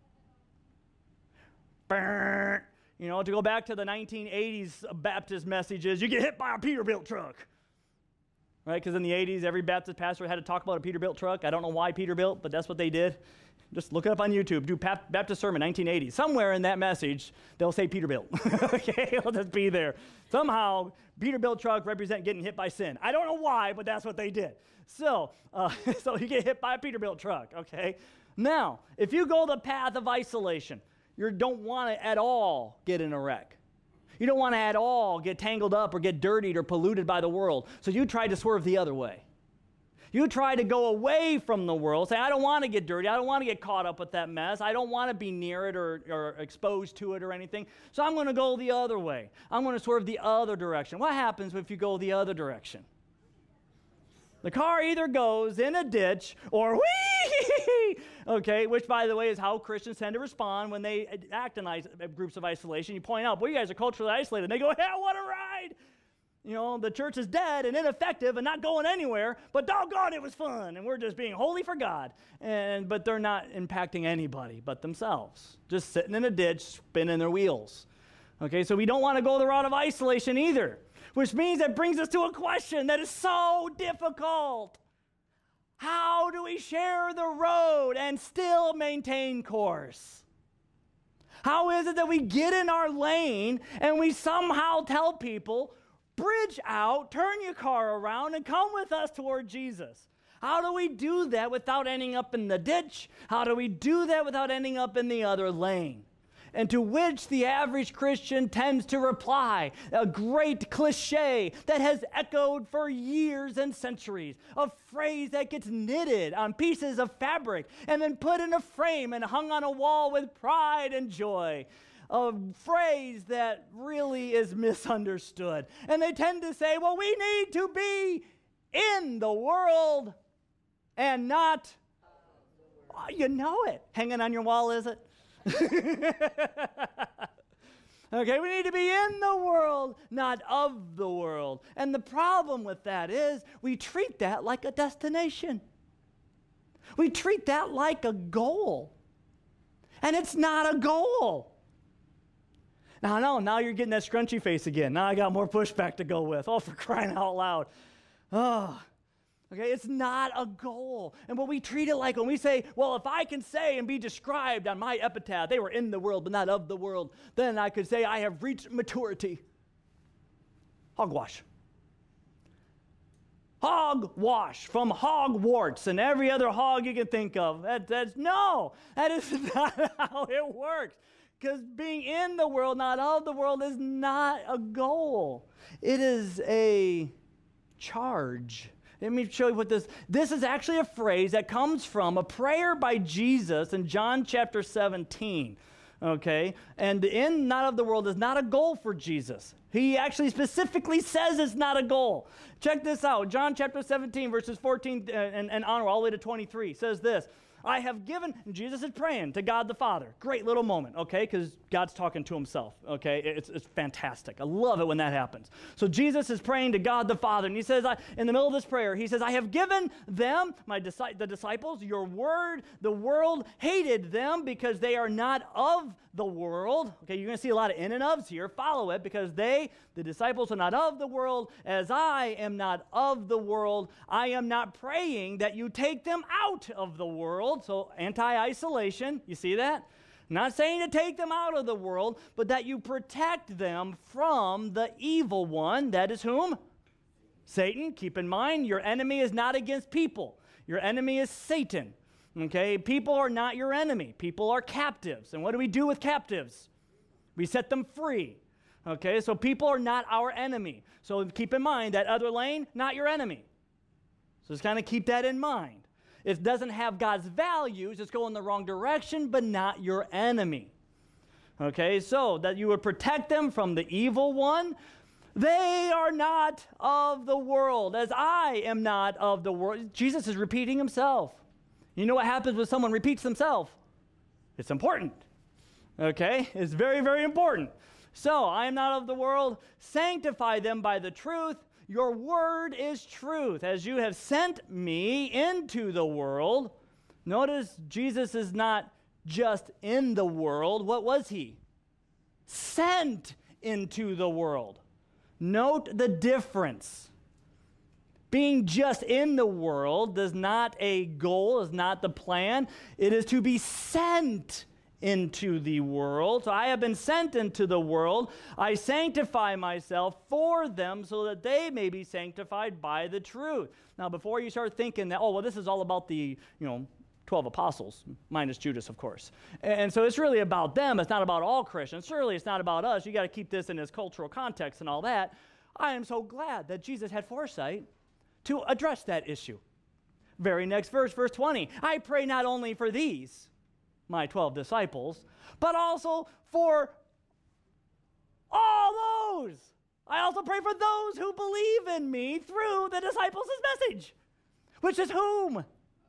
You know, to go back to the nineteen eighties Baptist messages, you get hit by a Peterbilt truck. Right? Because in the eighties, every Baptist pastor had to talk about a Peterbilt truck. I don't know why Peterbilt, but that's what they did. Just look it up on YouTube. Do Baptist sermon, nineteen eighty. Somewhere in that message, they'll say Peterbilt. Okay, it'll just be there. Somehow, Peterbilt truck represent getting hit by sin. I don't know why, but that's what they did. So, uh, so you get hit by a Peterbilt truck, okay? Now, if you go the path of isolation, you don't want to at all get in a wreck. You don't want to at all get tangled up or get dirtied or polluted by the world. So you try to swerve the other way. You try to go away from the world, say, I don't want to get dirty. I don't want to get caught up with that mess. I don't want to be near it or, or exposed to it or anything. So I'm going to go the other way. I'm going to swerve the other direction. What happens if you go the other direction? The car either goes in a ditch or whee, okay, which, by the way, is how Christians tend to respond when they act in is- groups of isolation. You point out, well, you guys are culturally isolated. And they go, yeah, what a ride. You know, the church is dead and ineffective and not going anywhere, but doggone, it was fun, and we're just being holy for God. And But they're not impacting anybody but themselves, just sitting in a ditch, spinning their wheels. Okay, so we don't want to go the route of isolation either, which means that brings us to a question that is so difficult. How do we share the road and still maintain course? How is it that we get in our lane and we somehow tell people, bridge out, turn your car around, and come with us toward Jesus? How do we do that without ending up in the ditch? How do we do that without ending up in the other lane? And to which the average Christian tends to reply, a great cliche that has echoed for years and centuries, a phrase that gets knitted on pieces of fabric and then put in a frame and hung on a wall with pride and joy. A phrase that really is misunderstood. And they tend to say, well, we need to be in the world and not, oh, you know it. Hanging on your wall, is it? Okay, we need to be in the world, not of the world. And the problem with that is we treat that like a destination. We treat that like a goal. And it's not a goal. Now, I know, now you're getting that scrunchy face again. Now I got more pushback to go with. Oh, for crying out loud. Oh, okay, it's not a goal. And what we treat it like when we say, well, if I can say and be described on my epitaph, they were in the world but not of the world, then I could say I have reached maturity. Hogwash. Hogwash from Hogwarts and every other hog you can think of. That, that's, no, that is not how it works. Because being in the world, not of the world, is not a goal. It is a charge. Let me show you what this, this is actually a phrase that comes from a prayer by Jesus in John chapter seventeen, okay? And in not of the world is not a goal for Jesus. He actually specifically says it's not a goal. Check this out. John chapter seventeen, verses fourteen and, and onward, all the way to twenty-three, says this. I have given, Jesus is praying to God the Father. Great little moment, okay, because God's talking to himself, okay? It's, it's fantastic. I love it when that happens. So Jesus is praying to God the Father, and he says, I, in the middle of this prayer, he says, I have given them, my disi- the disciples, your word. The world hated them because they are not of the world. Okay, you're going to see a lot of in and ofs here. Follow it, because they, the disciples, are not of the world, as I am not of the world. I am not praying that you take them out of the world. So anti-isolation, you see that? Not saying to take them out of the world, but that you protect them from the evil one. That is whom? Satan. Keep in mind, your enemy is not against people. Your enemy is Satan. Okay? People are not your enemy. People are captives. And what do we do with captives? We set them free. Okay? So people are not our enemy. So keep in mind, that other lane, not your enemy. So just kind of keep that in mind. It doesn't have God's values. It's going the wrong direction, but not your enemy. Okay, so that you would protect them from the evil one. They are not of the world, as I am not of the world. Jesus is repeating himself. You know what happens when someone repeats themselves? It's important. Okay, it's very, very important. So, I am not of the world. Sanctify them by the truth. Your word is truth. As you have sent me into the world. Notice Jesus is not just in the world. What was he? Sent into the world. Note the difference. Being just in the world is not a goal, is not the plan. It is to be sent into the world. So I have been sent into the world. I sanctify myself for them so that they may be sanctified by the truth. Now, before you start thinking that, oh, well, this is all about the, you know, twelve apostles, minus Judas, of course. And so it's really about them. It's not about all Christians. Surely it's not about us. You got to keep this in its cultural context and all that. I am so glad that Jesus had foresight to address that issue. Very next verse, verse twenty. I pray not only for these, my twelve disciples, but also for all those. I also pray for those who believe in me through the disciples' message, which is whom?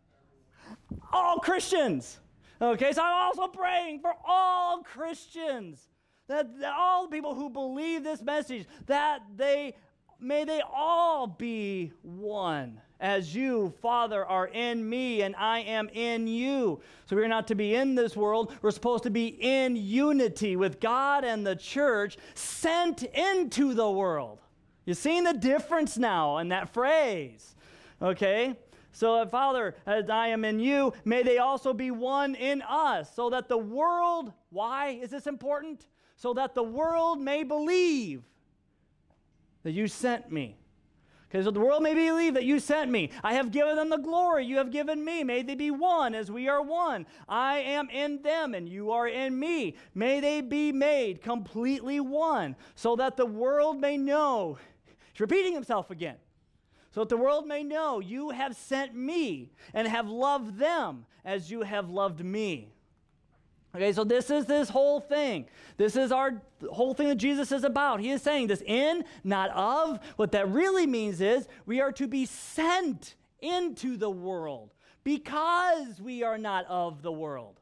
All Christians. Okay, so I'm also praying for all Christians, that, that all the people who believe this message, that they, may they all be one. As you, Father, are in me and I am in you. So we're not to be in this world. We're supposed to be in unity with God and the church, sent into the world. You seeing the difference now in that phrase? Okay? So, Father, as I am in you, may they also be one in us, so that the world, why is this important? So that the world may believe that you sent me. Okay, so the world may believe that you sent me. I have given them the glory you have given me. May they be one as we are one. I am in them and you are in me. May they be made completely one, so that the world may know. He's repeating himself again. So that the world may know you have sent me and have loved them as you have loved me. Okay, so this is this whole thing. This is our whole thing that Jesus is about. He is saying this in, not of. What that really means is we are to be sent into the world because we are not of the world.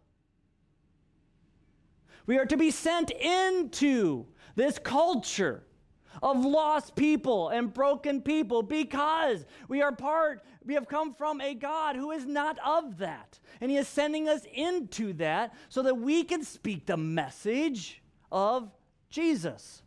We are to be sent into this culture of lost people and broken people because we are part, we have come from a God who is not of that. And he is sending us into that so that we can speak the message of Jesus.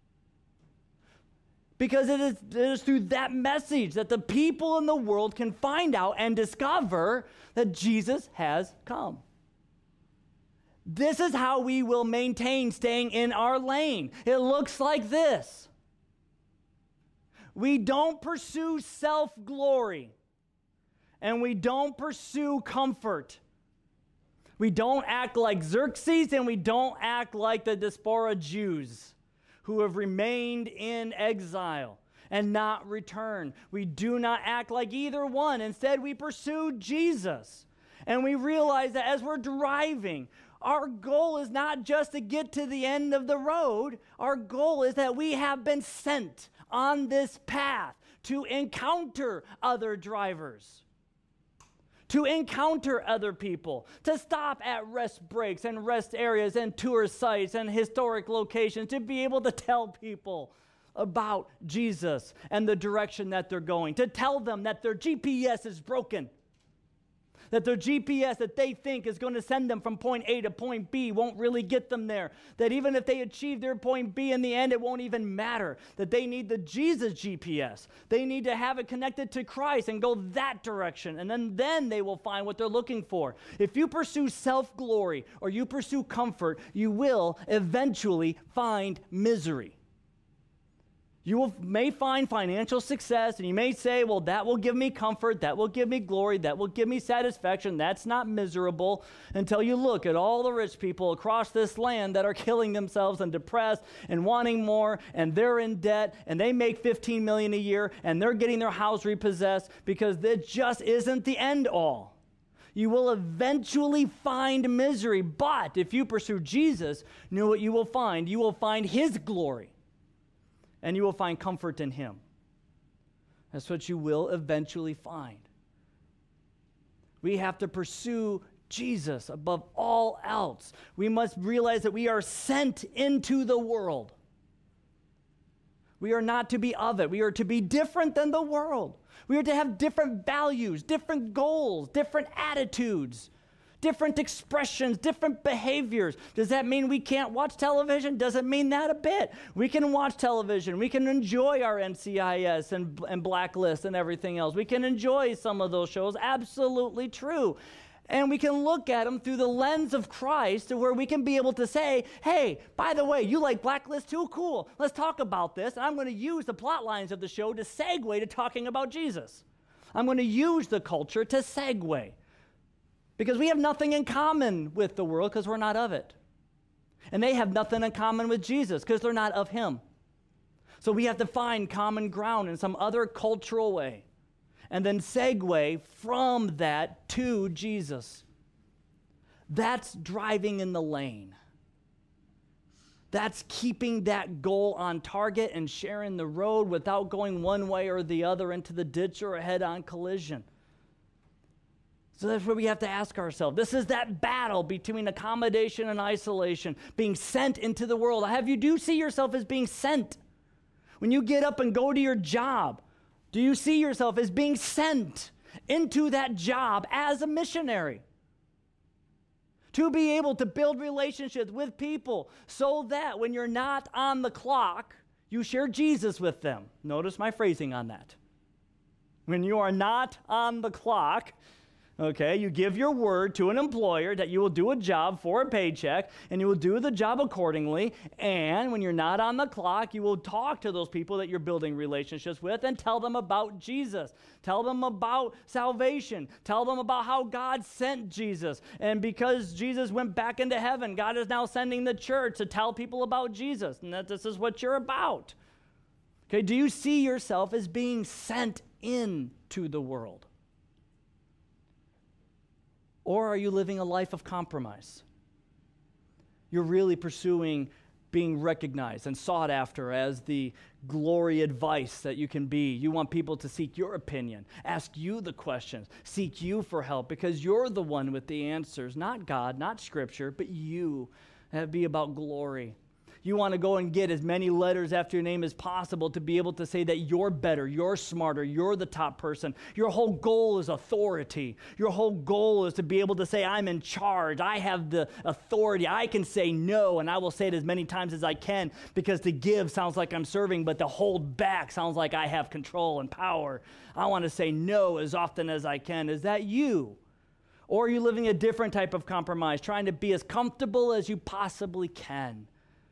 Because it is, it is through that message that the people in the world can find out and discover that Jesus has come. This is how we will maintain staying in our lane. It looks like this. We don't pursue self-glory, and we don't pursue comfort. We don't act like Xerxes, and we don't act like the diaspora Jews who have remained in exile and not returned. We do not act like either one. Instead, we pursue Jesus. And we realize that as we're driving, Our goal is not just to get to the end of the road. Our goal is that we have been sent on this path to encounter other drivers, to encounter other people, to stop at rest breaks and rest areas and tour sites and historic locations, to be able to tell people about Jesus and the direction that they're going, to tell them that their G P S is broken, that their G P S that they think is going to send them from point A to point B won't really get them there, that even if they achieve their point B in the end, it won't even matter, that they need the Jesus G P S. They need to have it connected to Christ and go that direction, and then, then they will find what they're looking for. If you pursue self-glory or you pursue comfort, you will eventually find misery. You will, may find financial success, and you may say, well, that will give me comfort, that will give me glory, that will give me satisfaction. That's not miserable, until you look at all the rich people across this land that are killing themselves and depressed and wanting more, and they're in debt, and they make fifteen million dollars a year, and they're getting their house repossessed, because that just isn't the end all. You will eventually find misery, but if you pursue Jesus, you know what you will find? You will find his glory. And you will find comfort in him. That's what you will eventually find. We have to pursue Jesus above all else. We must realize that we are sent into the world. We are not to be of it. We are to be different than the world. We are to have different values, different goals, different attitudes, different expressions, different behaviors. Does that mean we can't watch television? Doesn't mean that a bit. We can watch television. We can enjoy our N C I S and, and Blacklist and everything else. We can enjoy some of those shows. Absolutely true. And we can look at them through the lens of Christ, to where we can be able to say, hey, by the way, you like Blacklist too? Cool. Let's talk about this. And I'm going to use the plot lines of the show to segue to talking about Jesus. I'm going to use the culture to segue. Because we have nothing in common with the world, because we're not of it. And they have nothing in common with Jesus, because they're not of him. So we have to find common ground in some other cultural way, and then segue from that to Jesus. That's driving in the lane. That's keeping that goal on target and sharing the road without going one way or the other into the ditch or a head-on collision. So that's where we have to ask ourselves. This is that battle between accommodation and isolation, being sent into the world. Have you do see yourself as being sent? When you get up and go to your job, do you see yourself as being sent into that job as a missionary? To be able to build relationships with people so that when you're not on the clock, you share Jesus with them. Notice my phrasing on that. When you are not on the clock, okay, you give your word to an employer that you will do a job for a paycheck, and you will do the job accordingly. And when you're not on the clock, you will talk to those people that you're building relationships with and tell them about Jesus. Tell them about salvation. Tell them about how God sent Jesus. And because Jesus went back into heaven, God is now sending the church to tell people about Jesus, and that this is what you're about. Okay, do you see yourself as being sent into the world? Or are you living a life of compromise? You're really pursuing being recognized and sought after as the glory advice that you can be. You want people to seek your opinion, ask you the questions, seek you for help, because you're the one with the answers, not God, not Scripture, but you. That'd be about glory. You want to go and get as many letters after your name as possible to be able to say that you're better, you're smarter, you're the top person. Your whole goal is authority. Your whole goal is to be able to say, I'm in charge. I have the authority. I can say no, and I will say it as many times as I can, because to give sounds like I'm serving, but to hold back sounds like I have control and power. I want to say no as often as I can. Is that you? Or are you living a different type of compromise, trying to be as comfortable as you possibly can?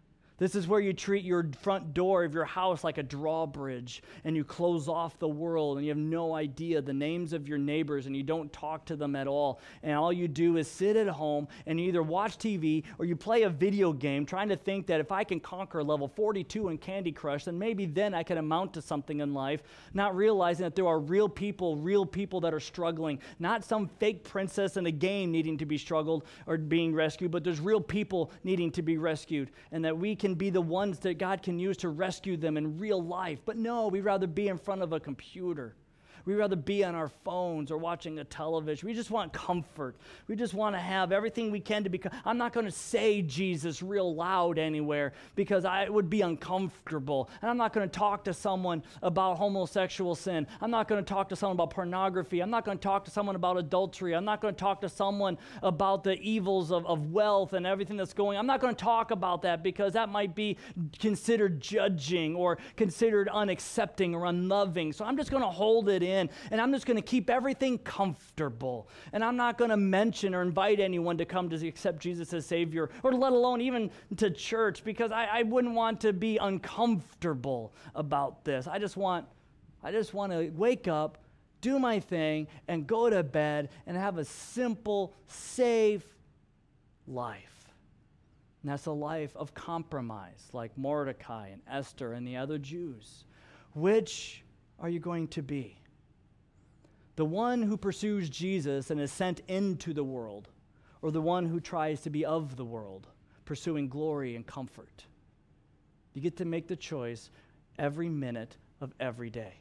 This is where you treat your front door of your house like a drawbridge, and you close off the world, and you have no idea the names of your neighbors, and you don't talk to them at all. And all you do is sit at home, and you either watch T V or you play a video game trying to think that if I can conquer level forty-two in Candy Crush, then maybe then I can amount to something in life, not realizing that there are real people, real people that are struggling, not some fake princess in a game needing to be struggled or being rescued, but there's real people needing to be rescued, and that we can be the ones that God can use to rescue them in real life. But no, we'd rather be in front of a computer. We'd rather be on our phones or watching a television. We just want comfort. We just want to have everything we can to become. I'm not going to say Jesus real loud anywhere because I, it would be uncomfortable. And I'm not going to talk to someone about homosexual sin. I'm not going to talk to someone about pornography. I'm not going to talk to someone about adultery. I'm not going to talk to someone about the evils of, of wealth and everything that's going on. I'm not going to talk about that because that might be considered judging or considered unaccepting or unloving. So I'm just going to hold it in. In, and I'm just going to keep everything comfortable. And I'm not going to mention or invite anyone to come to accept Jesus as Savior, or let alone even to church, because I, I wouldn't want to be uncomfortable about this. I just want, I just want to wake up, do my thing, and go to bed and have a simple, safe life. And that's a life of compromise, like Mordecai and Esther and the other Jews. Which are you going to be? The one who pursues Jesus and is sent into the world, or the one who tries to be of the world, pursuing glory and comfort? You get to make the choice every minute of every day.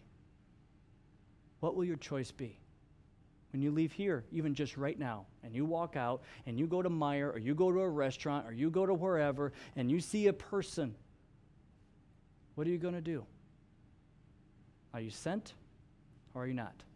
What will your choice be? When you leave here, even just right now, and you walk out, and you go to Meijer, or you go to a restaurant, or you go to wherever, and you see a person, what are you going to do? Are you sent, or are you not?